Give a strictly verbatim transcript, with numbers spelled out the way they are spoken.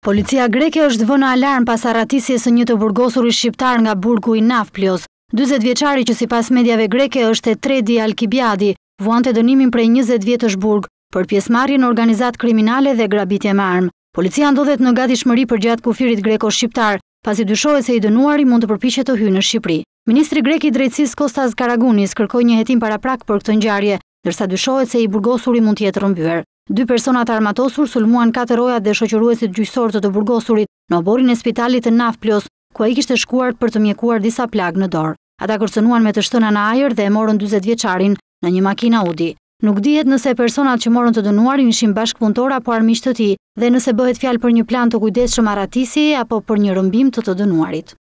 Policia greke është vënë alarm pas arratisjes së një të burgosurit shqiptar nga burgu i Nafplios. dyzet vjeçari që sipas mediave greke është Etredi Alkibiadi, vuante dënimin prej njëzet vjetësh burg për pjesëmarrje në organizatë kriminale dhe grabitje me armë. Policia ndodhet në gatishmëri përgjatë kufirit greko-shqiptar, pasi dyshohet se i dënuari mund të përpiqet të hyjë në Shqipëri. Ministri grek i drejtësisë Kostas Karagunis kërkoi një hetim paraprak për këtë ngjarje, ndërsa dyshohet se i burgosuri mund të jetë rrëmbyer. Dy personat armatosur sulmuan katër rojat dhe shoqëruesit gjyqësor të të burgosurit në oborin e spitalit të Nafplios, ku ai kishte shkuar për të mjekuar disa plagë në dorë. Ata kërcënuan me të shtëna në ajër dhe e morën dyzet vjeçarin në një makinë Audi. Nuk dihet nëse personat që morën të dënuarin ishin bashkëpunëtor apo armiq të tij dhe nëse bëhet fjalë për një plan të kujdesshëm arratisjeje apo për një rrëmbim të të dënuarit.